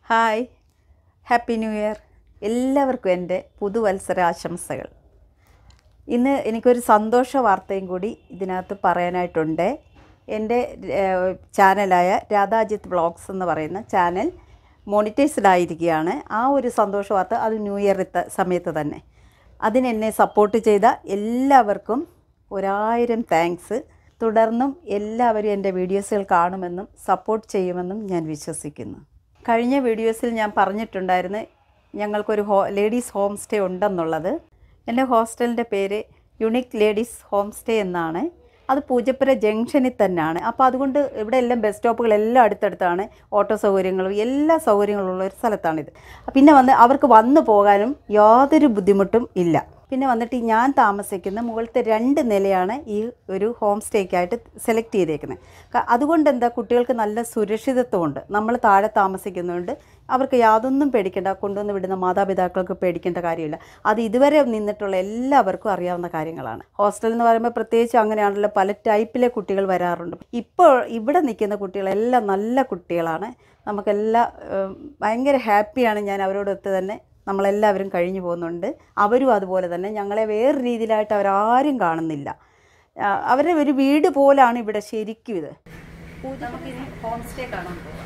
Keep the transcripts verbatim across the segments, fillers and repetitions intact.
Hi, happy new year. എല്ലാവർക്കും എൻ്റെ പുതുവത്സര ആശംസകൾ. ഇന്ന് എനിക്കൊരു സന്തോഷ വാർത്തയും കൂടി ഇതിനകത്ത് പറയാനായിട്ടുണ്ട്. എൻ്റെ ചാനലായ രാധാജിത്ത് വ്ളോഗ്സ് എന്ന് പറയുന്ന ചാനൽ മോണിറ്റൈസ്ഡായിരിക്കുകയാണ്. ആ ഒരു സന്തോഷ വാർത്ത അത് ന്യൂ ഇയർ സമയത്ത് തന്നെ. അതിനെന്നെ സപ്പോർട്ട് ചെയ്ത എല്ലാവർക്കും ഒരായിരം താങ്ക്സ്. തുടർന്നും എല്ലാവരും എൻ്റെ വീഡിയോസുകൾ കാണുമെന്നും സപ്പോർട്ട് ചെയ്യുമെന്നും ഞാൻ വിശ്വസിക്കുന്നു. കഴിഞ്ഞ വീഡിയോസിൽ ഞാൻ പറഞ്ഞിട്ടുണ്ടായിരുന്നു ഞങ്ങൾക്കൊരു ഹോ ലേഡീസ് ഹോം സ്റ്റേ ഉണ്ടെന്നുള്ളത്. എൻ്റെ ഹോസ്റ്റലിൻ്റെ പേര് യുണീക്ക് ലേഡീസ് ഹോം സ്റ്റേ എന്നാണ്. അത് പൂജപ്പുര ജംഗ്ഷനിൽ തന്നെയാണ്. അപ്പോൾ അതുകൊണ്ട് ഇവിടെ എല്ലാം ബസ് സ്റ്റോപ്പുകളെല്ലാം അടുത്തടുത്താണ്. ഓട്ടോ സൗകര്യങ്ങളും എല്ലാ സൗകര്യങ്ങളും ഉള്ള ഒരു സ്ഥലത്താണിത്. പിന്നെ വന്ന് അവർക്ക് വന്നു പോകാനും യാതൊരു ബുദ്ധിമുട്ടും ഇല്ല. പിന്നെ വന്നിട്ട് ഞാൻ താമസിക്കുന്ന മുകളിലത്തെ രണ്ട് നിലയാണ് ഈ ഒരു ഹോം സ്റ്റേക്കായിട്ട് സെലക്ട് ചെയ്തേക്കുന്നത്. അതുകൊണ്ട് എന്താ, കുട്ടികൾക്ക് നല്ല സുരക്ഷിതത്വമുണ്ട്. നമ്മൾ താഴെ താമസിക്കുന്നതുകൊണ്ട് അവർക്ക് യാതൊന്നും പേടിക്കേണ്ട, കൊണ്ടുവന്ന് വിടുന്ന മാതാപിതാക്കൾക്ക് പേടിക്കേണ്ട കാര്യമില്ല. അത് ഇതുവരെ നിന്നിട്ടുള്ള എല്ലാവർക്കും അറിയാവുന്ന കാര്യങ്ങളാണ്. ഹോസ്റ്റൽ എന്ന് പറയുമ്പോൾ പ്രത്യേകിച്ച് അങ്ങനെയാണല്ലോ, പല ടൈപ്പിലെ കുട്ടികൾ വരാറുണ്ട്. ഇപ്പോൾ ഇവിടെ നിൽക്കുന്ന കുട്ടികളെല്ലാം നല്ല കുട്ടികളാണ്. നമുക്കെല്ലാം ഭയങ്കര ഹാപ്പിയാണ്. ഞാൻ അവരോടൊത്ത് തന്നെ നമ്മളെല്ലാവരും കഴിഞ്ഞു പോകുന്നുണ്ട്. അവരും അതുപോലെ തന്നെ. ഞങ്ങളെ വേറെ രീതിയിലായിട്ട് അവരാരും കാണുന്നില്ല. അവരുടെ ഒരു വീട് പോലാണ് ഇവിടെ ശരിക്കും ഇത്. നമുക്കിനി ഹോം സ്റ്റേ കാണാൻ പോകാം.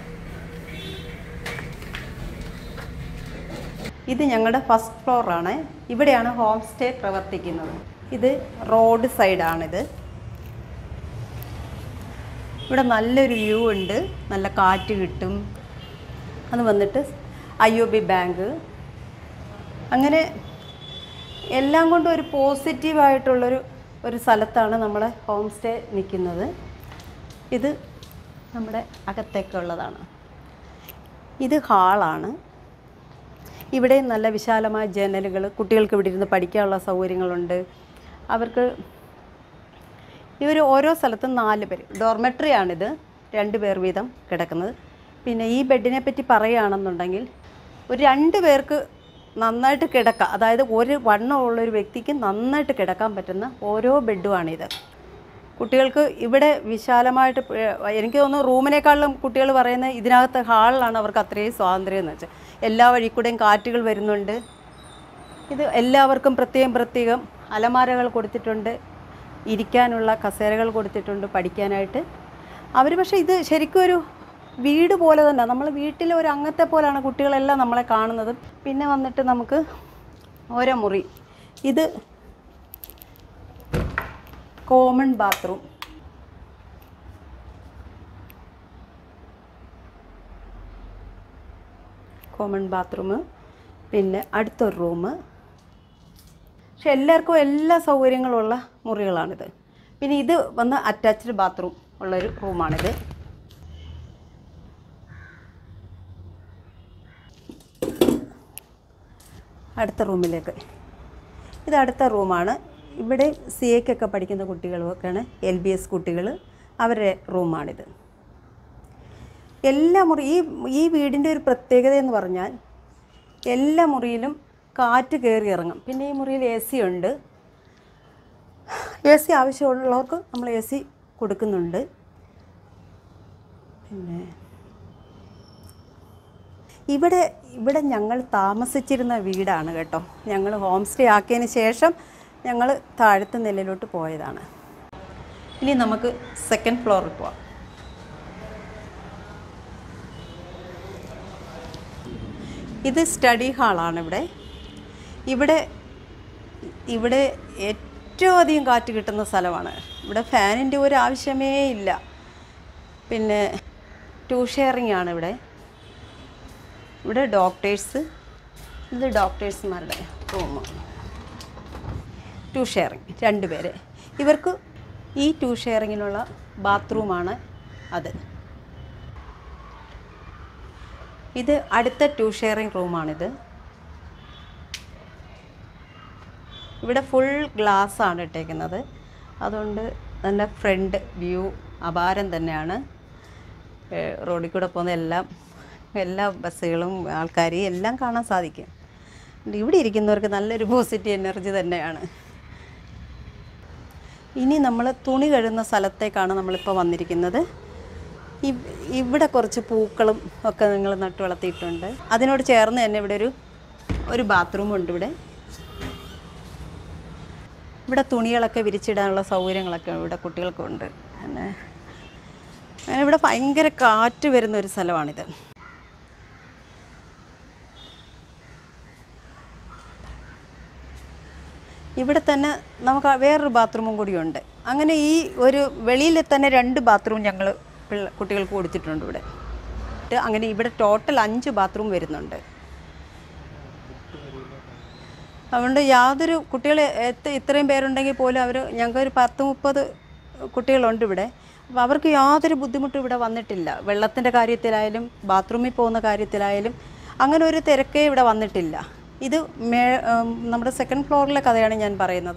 ഇത് ഞങ്ങളുടെ ഫസ്റ്റ് ഫ്ലോറാണ്. ഇവിടെയാണ് ഹോം സ്റ്റേ പ്രവർത്തിക്കുന്നത്. ഇത് റോഡ് സൈഡാണിത്. ഇവിടെ നല്ലൊരു വ്യൂ ഉണ്ട്, നല്ല കാറ്റ് കിട്ടും. അത് വന്നിട്ട് ഐ ഒ ബി ബാങ്ക്, അങ്ങനെ എല്ലാം കൊണ്ടും ഒരു പോസിറ്റീവായിട്ടുള്ളൊരു ഒരു സ്ഥലത്താണ് നമ്മുടെ ഹോം സ്റ്റേ നിൽക്കുന്നത്. ഇത് നമ്മുടെ അകത്തേക്കുള്ളതാണ്. ഇത് ഹാളാണ്. ഇവിടെ നല്ല വിശാലമായ ജനലുകൾ, കുട്ടികൾക്ക് ഇവിടെ ഇരുന്ന് പഠിക്കാനുള്ള സൗകര്യങ്ങളുണ്ട്. അവർക്ക് ഇവർ ഓരോ സ്ഥലത്തും നാല് പേര്. ഡോർമെട്രിയാണിത്, രണ്ട് പേർ വീതം കിടക്കുന്നത്. പിന്നെ ഈ ബെഡിനെ പറ്റി പറയുകയാണെന്നുണ്ടെങ്കിൽ ഒരു രണ്ട് പേർക്ക് നന്നായിട്ട് കിടക്കാം. അതായത് ഒരു വണ്ണമുള്ളൊരു വ്യക്തിക്ക് നന്നായിട്ട് കിടക്കാൻ പറ്റുന്ന ഓരോ ബെഡുമാണിത്. കുട്ടികൾക്ക് ഇവിടെ വിശാലമായിട്ട്, എനിക്ക് തോന്നുന്നു റൂമിനേക്കാളും കുട്ടികൾ പറയുന്നത് ഇതിനകത്ത് ഹാളിലാണ് അവർക്ക് അത്രയും സ്വാതന്ത്ര്യം എന്ന് വെച്ചാൽ. എല്ലാ വഴി കൂടെയും കാറ്റുകൾ വരുന്നുണ്ട്. ഇത് എല്ലാവർക്കും പ്രത്യേകം പ്രത്യേകം അലമാരകൾ കൊടുത്തിട്ടുണ്ട്, ഇരിക്കാനുള്ള കസേരകൾ കൊടുത്തിട്ടുണ്ട് പഠിക്കാനായിട്ട്. അവർ പക്ഷേ ഇത് ശരിക്കും ഒരു വീട് പോലെ തന്നെ, നമ്മൾ വീട്ടിലെ ഒരു അംഗത്തെ പോലെയാണ് കുട്ടികളെല്ലാം നമ്മളെ കാണുന്നത്. പിന്നെ വന്നിട്ട് നമുക്ക് ഓരോ മുറി. ഇത് കോമൺ ബാത്റൂം. Common bathroom. പിന്നെ അടുത്തൊരു റൂം. പക്ഷെ എല്ലാവർക്കും എല്ലാ സൗകര്യങ്ങളുള്ള മുറികളാണിത്. പിന്നെ ഇത് വന്ന് അറ്റാച്ച്ഡ് ബാത്റൂം ഉള്ളൊരു റൂമാണിത്. അടുത്ത റൂമിലേക്ക്. ഇത് അടുത്ത റൂമാണ്. ഇവിടെ സി എക്കൊക്കെ പഠിക്കുന്ന കുട്ടികളൊക്കെയാണ്, എൽ ബി എസ് കുട്ടികൾ, അവരുടെ റൂമാണിത്. എല്ലാ മുറി ഈ ഈ വീടിൻ്റെ ഒരു പ്രത്യേകത എന്ന് പറഞ്ഞാൽ എല്ലാ മുറിയിലും കാറ്റ് കയറി ഇറങ്ങും. പിന്നെ ഈ മുറിയിൽ എ സി ഉണ്ട്. എ സി ആവശ്യമുള്ളവർക്ക് നമ്മൾ എ സി കൊടുക്കുന്നുണ്ട്. പിന്നെ ഇവിടെ ഇവിടെ ഞങ്ങൾ താമസിച്ചിരുന്ന വീടാണ് കേട്ടോ. ഞങ്ങൾ ഹോം സ്റ്റേ ആക്കിയതിന് ശേഷം ഞങ്ങൾ താഴത്തെ നിലയിലോട്ട് പോയതാണ്. ഇനി നമുക്ക് സെക്കൻഡ് ഫ്ലോറിൽ പോവാം. ഇത് സ്റ്റഡി ഹാളാണ്. ഇവിടെ ഇവിടെ ഇവിടെ ഏറ്റവും അധികം കാറ്റ് കിട്ടുന്ന സ്ഥലമാണ്. ഇവിടെ ഫാനിൻ്റെ ഒരു ആവശ്യമേ ഇല്ല. പിന്നെ ടു ഷെയറിംഗ് ആണ് ഇവിടെ. ഇവിടെ ഡോക്ടേഴ്സ്, ഇത് ഡോക്ടേഴ്സുമാരുടെ റൂം. ടു ഷെയറിങ് രണ്ട് പേര്. ഇവർക്ക് ഈ ടു ഷെയറിങ്ങിനുള്ള ബാത്റൂമാണ് അത്. ഇത് അടുത്ത ടു ഷെയറിങ് റൂമാണിത്. ഇവിടെ ഫുൾ ഗ്ലാസ് ആണ് ഇട്ടേക്കുന്നത്. അതുകൊണ്ട് നല്ല ഫ്രണ്ട് വ്യൂ അപാരം തന്നെയാണ്. റോഡിൽ കൂടെ പോകുന്ന എല്ലാം എല്ലാ ബസ്സുകളും ആൾക്കാരെയും എല്ലാം കാണാൻ സാധിക്കും. ഇവിടെ ഇരിക്കുന്നവർക്ക് നല്ലൊരു പോസിറ്റീവ് എനർജി തന്നെയാണ്. ഇനി നമ്മൾ തുണി കഴുകുന്ന സ്ഥലത്തേക്കാണ് നമ്മളിപ്പോൾ വന്നിരിക്കുന്നത്. ഇവിടെ കുറച്ച് പൂക്കളും ഒക്കെ നിങ്ങൾ നട്ടു വളർത്തിയിട്ടുണ്ട്. അതിനോട് ചേർന്ന് തന്നെ ഇവിടെ ഒരു ഒരു ബാത്റൂമുണ്ട്. ഇവിടെ ഇവിടെ തുണികളൊക്കെ വിരിച്ചിടാനുള്ള സൗകര്യങ്ങളൊക്കെ ഇവിടെ കുട്ടികൾക്കുണ്ട്. പിന്നെ അങ്ങനെ ഇവിടെ ഭയങ്കര കാറ്റ് വരുന്ന ഒരു സ്ഥലമാണിത്. ഇവിടെ തന്നെ നമുക്ക് വേറൊരു ബാത്റൂമും കൂടിയുണ്ട്. അങ്ങനെ ഈ ഒരു വെളിയിൽ തന്നെ രണ്ട് ബാത്റൂം ഞങ്ങൾ പിള്ള കുട്ടികൾക്ക് കൊടുത്തിട്ടുണ്ട് ഇവിടെ. അങ്ങനെ ഇവിടെ ടോട്ടൽ അഞ്ച് ബാത്റൂം വരുന്നുണ്ട്. അതുകൊണ്ട് യാതൊരു കുട്ടികൾ ഇത്രയും പേരുണ്ടെങ്കിൽ പോലും അവർ ഞങ്ങൾക്കൊരു പത്ത് മുപ്പത് കുട്ടികളുണ്ട് ഇവിടെ. അപ്പോൾ അവർക്ക് യാതൊരു ബുദ്ധിമുട്ടും ഇവിടെ വന്നിട്ടില്ല. വെള്ളത്തിൻ്റെ കാര്യത്തിലായാലും ബാത്റൂമിൽ പോകുന്ന കാര്യത്തിലായാലും അങ്ങനെ ഒരു തിരക്കേ ഇവിടെ വന്നിട്ടില്ല. ഇത് മേ നമ്മുടെ സെക്കൻഡ് ഫ്ലോറിലെ കഥയാണ് ഞാൻ പറയുന്നത്.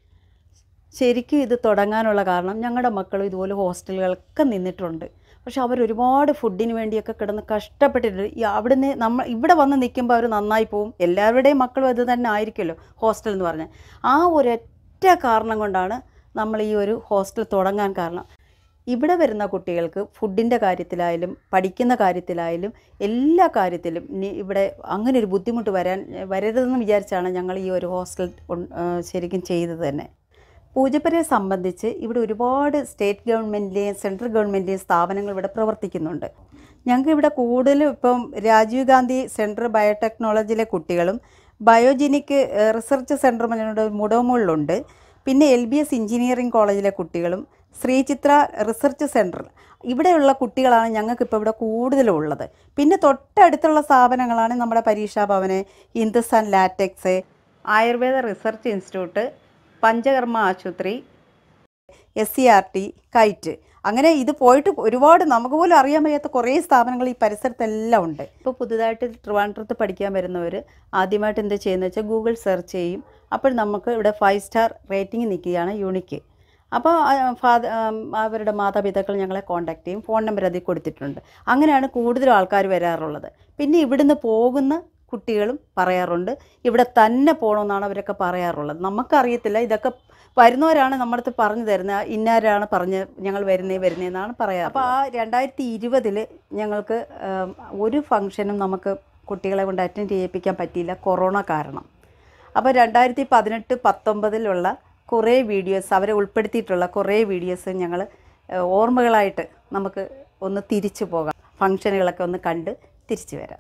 ശരിക്കും ഇത് തുടങ്ങാനുള്ള കാരണം ഞങ്ങളുടെ മക്കളും ഇതുപോലെ ഹോസ്റ്റലുകളൊക്കെ നിന്നിട്ടുണ്ട്. പക്ഷെ അവരൊരുപാട് ഫുഡിന് വേണ്ടിയൊക്കെ കിടന്ന് കഷ്ടപ്പെട്ടിട്ടുണ്ട്. ഈ അവിടുന്ന് നമ്മൾ ഇവിടെ വന്ന് നിൽക്കുമ്പോൾ അവർ നന്നായി പോവും. എല്ലാവരുടെയും മക്കളും അത് തന്നെ ആയിരിക്കുമല്ലോ ഹോസ്റ്റൽ എന്ന് പറഞ്ഞാൽ. ആ ഒരൊറ്റ കാരണം കൊണ്ടാണ് നമ്മൾ ഈ ഒരു ഹോസ്റ്റൽ തുടങ്ങാൻ കാരണം. ഇവിടെ വരുന്ന കുട്ടികൾക്ക് ഫുഡിൻ്റെ കാര്യത്തിലായാലും പഠിക്കുന്ന കാര്യത്തിലായാലും എല്ലാ കാര്യത്തിലും ഇനി ഇവിടെ അങ്ങനെ ഒരു ബുദ്ധിമുട്ട് വരാൻ വരരുതെന്ന് വിചാരിച്ചാണ് ഞങ്ങൾ ഈ ഒരു ഹോസ്റ്റൽ ശരിക്കും ചെയ്തത് തന്നെ. പൂജപ്പുരയെ സംബന്ധിച്ച് ഇവിടെ ഒരുപാട് സ്റ്റേറ്റ് ഗവൺമെൻറ്റിൻ്റെയും സെൻട്രൽ ഗവൺമെൻറ്റിൻ്റെയും സ്ഥാപനങ്ങൾ ഇവിടെ പ്രവർത്തിക്കുന്നുണ്ട്. ഞങ്ങൾക്ക് ഇവിടെ കൂടുതലും ഇപ്പം രാജീവ് ഗാന്ധി സെൻട്രൽ ബയോടെക്നോളജിയിലെ കുട്ടികളും ബയോജനിക് റിസർച്ച് സെൻറ്റർ പറഞ്ഞുകൊണ്ട് മുടോമുകളിലുണ്ട്. പിന്നെ എൽ ബി എസ് എഞ്ചിനീയറിംഗ് കോളേജിലെ കുട്ടികളും ശ്രീചിത്ര റിസർച്ച് സെൻറ്റർ ഇവിടെയുള്ള കുട്ടികളാണ് ഞങ്ങൾക്കിപ്പോൾ ഇവിടെ കൂടുതലുള്ളത്. പിന്നെ തൊട്ടടുത്തുള്ള സ്ഥാപനങ്ങളാണ് നമ്മുടെ Pareeksha Bhavan, Hindustan latex, Ayurveda research institute, Panchakarma ആശുപത്രി, S C R T, KITE. അങ്ങനെ ഇത് പോയിട്ട് ഒരുപാട് നമുക്ക് പോലും അറിയാൻ വയ്യാത്ത കുറേ സ്ഥാപനങ്ങൾ ഈ പരിസരത്തെല്ലാം ഉണ്ട്. ഇപ്പോൾ പുതുതായിട്ട് ട്രിവാൻഡ്രത്ത് പഠിക്കാൻ വരുന്നവർ ആദ്യമായിട്ട് എന്താ ചെയ്യുന്നത് വെച്ചാൽ ഗൂഗിൾ സെർച്ച് ചെയ്യും. അപ്പോൾ നമുക്ക് ഇവിടെ ഫൈവ് സ്റ്റാർ റേറ്റിംഗ് നിൽക്കുകയാണ് യൂണിക്ക്. അപ്പോൾ ഫാദർ അവരുടെ മാതാപിതാക്കൾ ഞങ്ങളെ കോൺടാക്ട് ചെയ്യും. ഫോൺ നമ്പർ അതിൽ കൊടുത്തിട്ടുണ്ട്. അങ്ങനെയാണ് കൂടുതലും ആൾക്കാർ വരാറുള്ളത്. പിന്നെ ഇവിടുന്ന് പോകുന്ന കുട്ടികളും പറയാറുണ്ട് ഇവിടെ തന്നെ പോകണമെന്നാണ് അവരൊക്കെ പറയാറുള്ളത്. നമുക്കറിയത്തില്ല, ഇതൊക്കെ വരുന്നവരാണ് നമ്മുടെ അടുത്ത് പറഞ്ഞു തരുന്നത്. ഇന്നാരാണ് പറഞ്ഞ് ഞങ്ങൾ വരുന്നേ വരുന്നതെന്നാണ് പറയാറ്. അപ്പോൾ ആ രണ്ടായിരത്തി ഇരുപതിൽ ഞങ്ങൾക്ക് ഒരു ഫംഗ്ഷനും നമുക്ക് കുട്ടികളെ കൊണ്ട് അറ്റൻഡ് ചെയ്യിപ്പിക്കാൻ പറ്റിയില്ല, കൊറോണ കാരണം. അപ്പോൾ രണ്ടായിരത്തി പതിനെട്ട് പത്തൊമ്പതിലുള്ള കുറേ വീഡിയോസ് അവരെ ഉൾപ്പെടുത്തിയിട്ടുള്ള കുറേ വീഡിയോസ് ഞങ്ങൾ ഓർമ്മകളായിട്ട് നമുക്ക് ഒന്ന് തിരിച്ചു പോകാം. ഫംഗ്ഷനുകളൊക്കെ ഒന്ന് കണ്ട് തിരിച്ചു വരാം.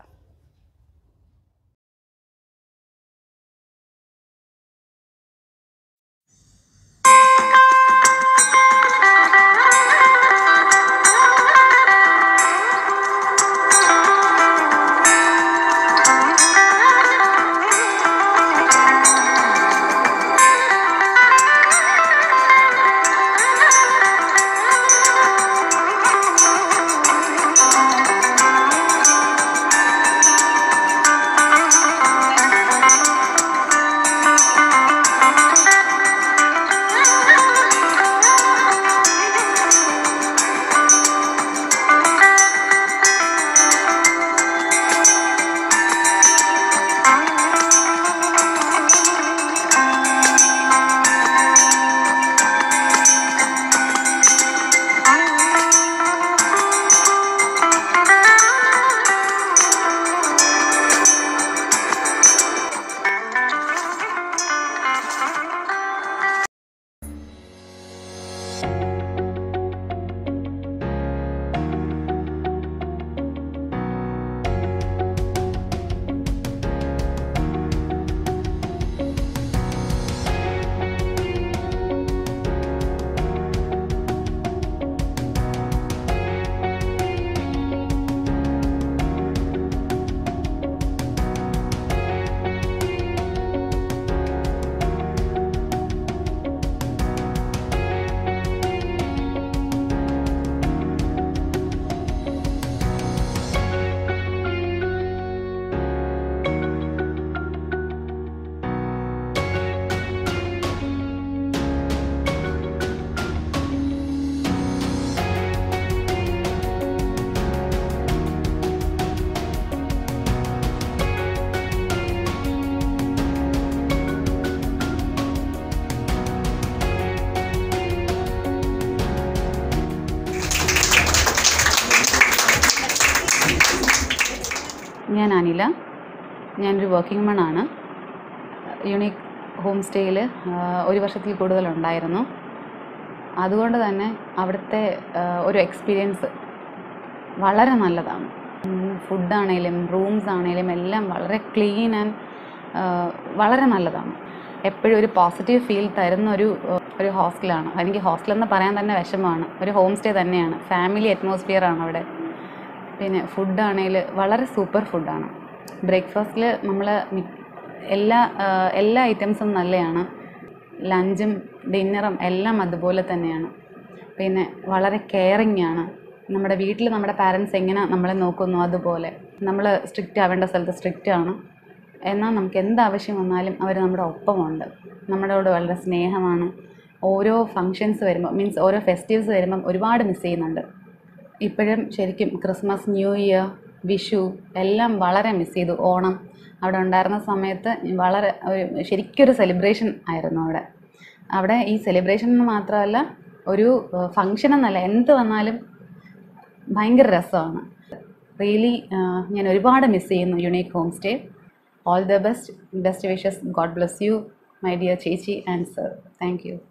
ഞാൻ അനില. ഞാനൊരു വർക്കിംഗ് വുമൺ ആണ്. യുണീക്ക് ഹോം സ്റ്റേയിൽ ഒരു വർഷത്തിൽ കൂടുതലുണ്ടായിരുന്നു. അതുകൊണ്ട് തന്നെ അവിടുത്തെ ഒരു എക്സ്പീരിയൻസ് വളരെ നല്ലതാണ്. ഫുഡാണേലും റൂംസ് ആണേലും എല്ലാം വളരെ ക്ലീൻ ആൻഡ് വളരെ നല്ലതാണ്. എപ്പോഴും ഒരു പോസിറ്റീവ് ഫീൽ തരുന്ന ഒരു ഒരു ഹോസ്റ്റലാണ്. എനിക്ക് ഹോസ്റ്റലെന്ന് പറയാൻ തന്നെ വിഷമമാണ്. ഒരു ഹോം സ്റ്റേ തന്നെയാണ്. ഫാമിലി അറ്റ്മോസ്ഫിയർ ആണ് അവിടെ. പിന്നെ ഫുഡാണെങ്കിൽ വളരെ സൂപ്പർ ഫുഡാണ്. ബ്രേക്ക്ഫാസ്റ്റിൽ നമ്മൾ എല്ലാ എല്ലാ ഐറ്റംസും നല്ലതാണ്. ലഞ്ചും ഡിന്നറും എല്ലാം അതുപോലെ തന്നെയാണ്. പിന്നെ വളരെ കെയറിങ് ആണ്. നമ്മുടെ വീട്ടിൽ നമ്മുടെ പാരൻസ് എങ്ങനെ നമ്മളെ നോക്കുന്നു അതുപോലെ നമ്മൾ സ്ട്രിക്റ്റ് ആവേണ്ട സ്ഥലത്ത് സ്ട്രിക്റ്റ് ആണ്. എന്നാൽ നമുക്ക് എന്താവശ്യം വന്നാലും അവർ നമ്മുടെ ഒപ്പമുണ്ട്. നമ്മളോട് വളരെ സ്നേഹമാണ്. ഓരോ ഫങ്ഷൻസ് വരുമ്പോൾ മീൻസ് ഓരോ ഫെസ്റ്റിവൽസ് വരുമ്പം ഒരുപാട് മിസ് ചെയ്യുന്നുണ്ട്. ഇപ്പോഴും ശരിക്കും ക്രിസ്മസ്, ന്യൂ ഇയർ, വിഷു എല്ലാം വളരെ മിസ് ചെയ്തു. ഓണം അവിടെ ഉണ്ടായിരുന്ന സമയത്ത് വളരെ ഒരു ശരിക്കൊരു സെലിബ്രേഷൻ ആയിരുന്നു അവിടെ. അവിടെ ഈ സെലിബ്രേഷൻ എന്ന് മാത്രമല്ല, ഒരു ഫങ്ഷൻ എന്നല്ല, എന്ത് വന്നാലും ഭയങ്കര രസമാണ്. റിയലി ഞാൻ ഒരുപാട് മിസ് ചെയ്യുന്നു unique home stay. All the best. Best wishes. God bless you my dear chechi and sir. Thank you.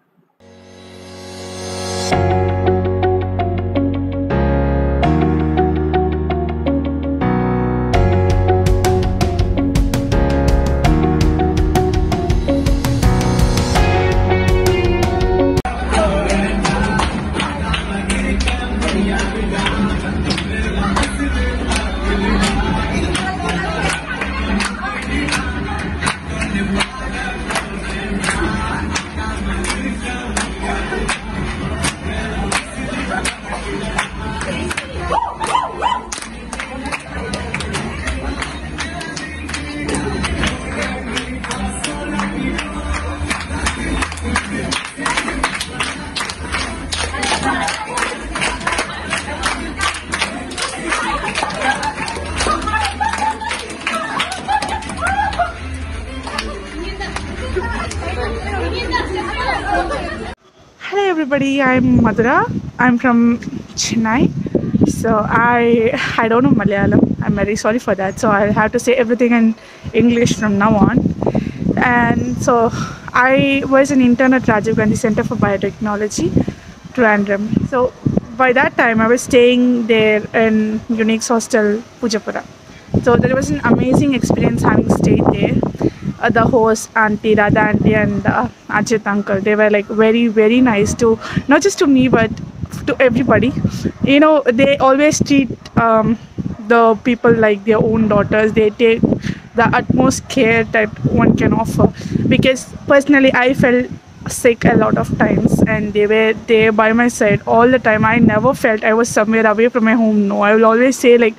Hello everybody, I'm Madhura. I'm from Chennai. So I I don't know Malayalam. I'm very sorry for that. So I'll have to say everything in English from now on. And so I was an intern at Rajiv Gandhi Center for Biotechnology, Trivandrum. So by that time I was staying there in Unique's hostel, Pujapura. So there was an amazing experience having stayed there. Uh, the host, Auntie, Radha Auntie and uh, Ajit Uncle, they were like very, very nice to, not just to me, but to everybody. You know, they always treat um, the people like their own daughters. They take the utmost care that one can offer. Because personally, I felt sick a lot of times and they were there by my side all the time. I never felt I was somewhere away from my home. No, I will always say like,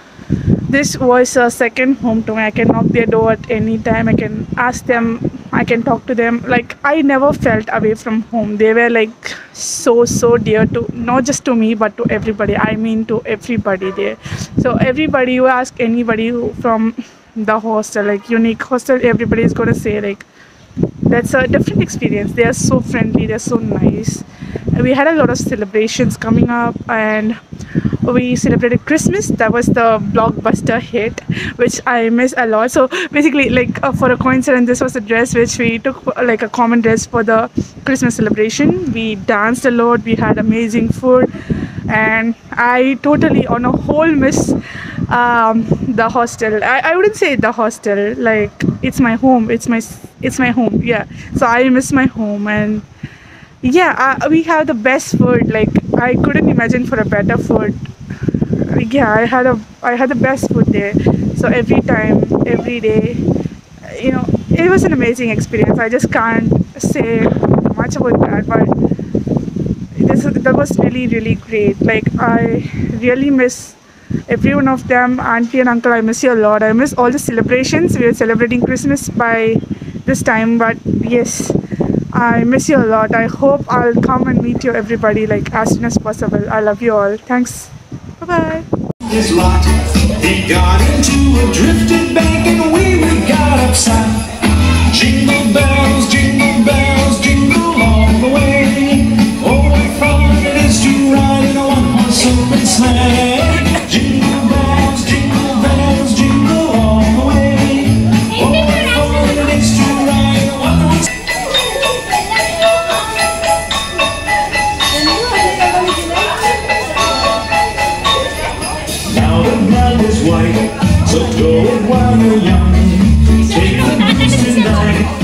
this was a second home to me. I can knock their door at any time. I can ask them. I can talk to them. Like, I never felt away from home. They were like so, so dear to, not just to me, but to everybody. I mean to everybody there. So everybody, you ask anybody who, from the hostel, like Unique hostel, everybody is going to say like, that's a different experience. They are so friendly. They're so nice. We had a lot of celebrations coming up and we celebrated Christmas. That was the blockbuster hit, which I miss a lot. So basically, like uh, for a coincidence, this was the dress which we took, uh, like a common dress for the Christmas celebration. We danced a lot. We had amazing food, and I totally, on a whole, miss um, the hostel. I, I wouldn't say the hostel. Like it's my home. It's my it's my home. Yeah. So I miss my home and. Yeah, uh, we have the best food. Like I couldn't imagine for a better food. Yeah, I had a I had the best food there. So every time, every day, you know, it was an amazing experience. I just can't say much about that, but this that was really really great. Like I really miss every one of them. Auntie and uncle, I miss you a lot. I miss all the celebrations. We were celebrating Christmas by this time, but yes. I miss you a lot. I hope I'll come and meet you everybody like as soon as possible. I love you all. Thanks. Bye-bye. His lot, he got into a drifted bank and we got upset. Jingle bells, jingle bells, jingle all the way. Oh, what fun it is to ride in a one-horse open sleigh. Jingle bells, jingle bells, jingle Blow it while you're young. Take the blues tonight.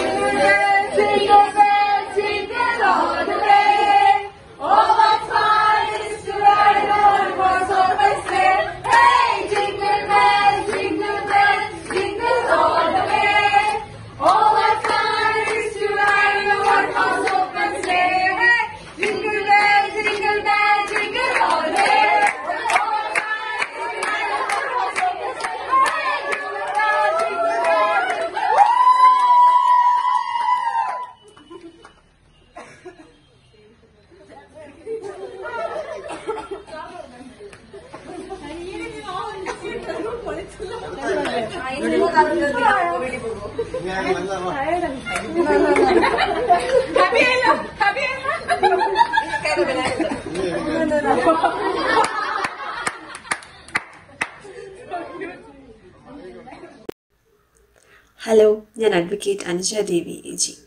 Hello, ഞാൻ advocate Anuja Devi A G.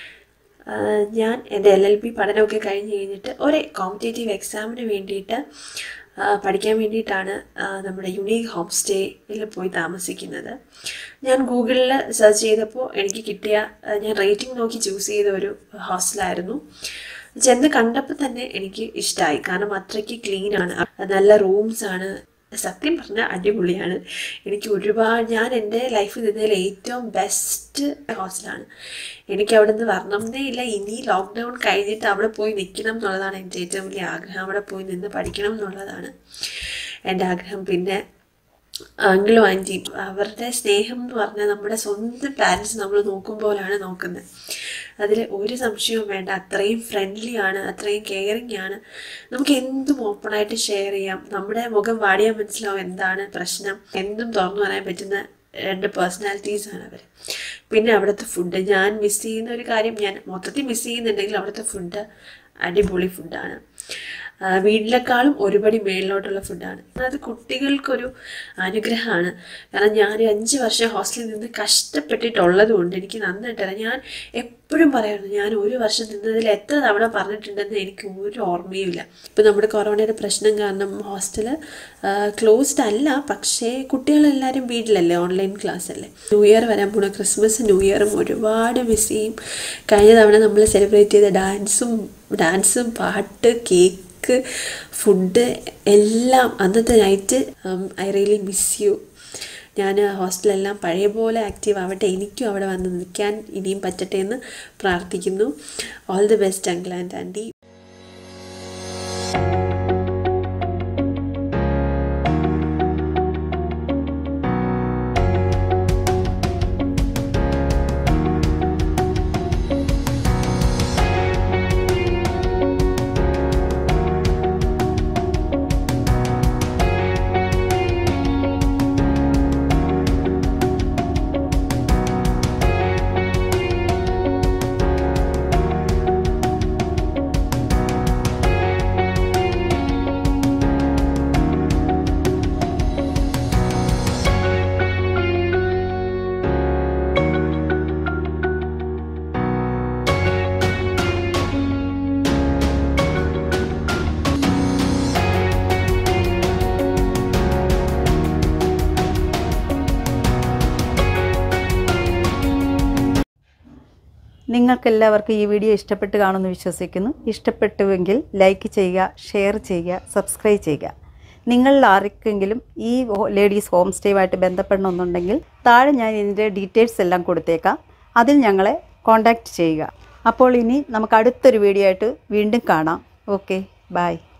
ഞാൻ എൻ്റെ L L B പഠനമൊക്കെ കഴിഞ്ഞ് കഴിഞ്ഞിട്ട് ഒരു competitive എക്സാമിന് വേണ്ടിയിട്ട് പഠിക്കാൻ വേണ്ടിയിട്ടാണ് നമ്മുടെ യുണീക്ക് ഹോം സ്റ്റേയിൽ പോയി താമസിക്കുന്നത്. ഞാൻ ഗൂഗിളിൽ സെർച്ച് ചെയ്തപ്പോൾ എനിക്ക് കിട്ടിയ, ഞാൻ റേറ്റിംഗ് നോക്കി ചൂസ് ചെയ്ത ഒരു ഹോസ്റ്റലായിരുന്നു. ചെന്ന് കണ്ടപ്പോൾ തന്നെ എനിക്ക് ഇഷ്ടമായി. കാരണം അത്രയ്ക്ക് ക്ലീനാണ്, നല്ല റൂംസാണ്, സത്യം പറഞ്ഞാൽ അടിപൊളിയാണ്. എനിക്ക് ഒരുപാട്, ഞാൻ എൻ്റെ ലൈഫിൽ നിന്നതിൽ ഏറ്റവും ബെസ്റ്റ് ഹോസ്റ്റലാണ്. എനിക്ക് അവിടെ നിന്ന് വരണമെന്നേ ഇല്ല. ഇനി ലോക്ക്ഡൗൺ കഴിഞ്ഞിട്ട് അവിടെ പോയി നിൽക്കണം എന്നുള്ളതാണ് എൻ്റെ ഏറ്റവും വലിയ ആഗ്രഹം. അവിടെ പോയി നിന്ന് പഠിക്കണം എന്നുള്ളതാണ് എൻ്റെ ആഗ്രഹം. പിന്നെ അങ്കിളും ആൻറ്റിയും, അവരുടെ സ്നേഹം എന്ന് പറഞ്ഞാൽ നമ്മുടെ സ്വന്തം പാരൻസ് നമ്മൾ നോക്കുമ്പോഴാണ് നോക്കുന്നത്. അതിൽ ഒരു സംശയവും വേണ്ട. അത്രയും ഫ്രണ്ട്ലി ആണ്, അത്രയും കെയറിങ് ആണ്. നമുക്ക് എന്തും ഓപ്പണായിട്ട് ഷെയർ ചെയ്യാം. നമ്മുടെ മുഖം വാടിയാൽ മനസ്സിലാവും എന്താണ് പ്രശ്നം, എന്തും തുറന്നു പറയാൻ പറ്റുന്ന രണ്ട് പേഴ്സണാലിറ്റീസാണ് അവർ. പിന്നെ അവിടുത്തെ ഫുഡ്, ഞാൻ മിസ് ചെയ്യുന്ന ഒരു കാര്യം, ഞാൻ മൊത്തത്തിൽ മിസ് ചെയ്യുന്നുണ്ടെങ്കിൽ അവിടുത്തെ ഫുഡ് അടിപൊളി ഫുഡാണ്. വീട്ടിലേക്കാളും ഒരുപടി മേളിലോട്ടുള്ള ഫുഡാണ്. അത് കുട്ടികൾക്കൊരു അനുഗ്രഹമാണ്. കാരണം ഞാൻ അഞ്ച് വർഷം ഹോസ്റ്റലിൽ നിന്ന് കഷ്ടപ്പെട്ടിട്ടുള്ളത് കൊണ്ട് എനിക്ക് നന്നായിട്ടല്ല. ഞാൻ എപ്പോഴും പറയാറുണ്ട്, ഞാൻ ഒരു വർഷം നിന്നതിൽ എത്ര തവണ പറഞ്ഞിട്ടുണ്ടെന്ന് എനിക്ക് ഒരു ഓർമ്മയുമില്ല. ഇപ്പം നമ്മുടെ കൊറോണയുടെ പ്രശ്നം കാരണം ഹോസ്റ്റല് ക്ലോസ്ഡ് അല്ല, പക്ഷേ കുട്ടികളെല്ലാവരും വീട്ടിലല്ലേ, ഓൺലൈൻ ക്ലാസ് അല്ലേ. ന്യൂ ഇയർ വരാൻ പോണ, ക്രിസ്മസ് ന്യൂ ഇയറും ഒരുപാട് മിസ് ചെയ്യും. കഴിഞ്ഞ തവണ നമ്മൾ സെലിബ്രേറ്റ് ചെയ്ത ഡാൻസും ഡാൻസും പാട്ട്, കേക്ക്, ഫുഡ് എല്ലാം അന്നത്തെ night I really miss you. ഞാൻ ഹോസ്റ്റലെല്ലാം പഴയ പോലെ ആക്റ്റീവ് ആവട്ടെ, എനിക്കും അവിടെ വന്ന് നിൽക്കാൻ ഇനിയും പറ്റട്ടെ എന്ന് പ്രാർത്ഥിക്കുന്നു. All the best uncle and aunty. നിങ്ങൾക്കെല്ലാവർക്കും ഈ വീഡിയോ ഇഷ്ടപ്പെട്ട് കാണുമെന്ന് വിശ്വസിക്കുന്നു. ഇഷ്ടപ്പെട്ടുവെങ്കിൽ ലൈക്ക് ചെയ്യുക, ഷെയർ ചെയ്യുക, സബ്സ്ക്രൈബ് ചെയ്യുക. നിങ്ങളിൽ ആർക്കെങ്കിലും ഈ ലേഡീസ് ഹോം സ്റ്റേയുമായിട്ട് ബന്ധപ്പെടണമെന്നുണ്ടെങ്കിൽ താഴെ ഞാൻ ഇതിൻ്റെ ഡീറ്റെയിൽസ് എല്ലാം കൊടുത്തേക്കാം. അതിൽ ഞങ്ങളെ കോൺടാക്റ്റ് ചെയ്യുക. അപ്പോൾ ഇനി നമുക്ക് അടുത്തൊരു വീഡിയോ ആയിട്ട് വീണ്ടും കാണാം. Okay, by.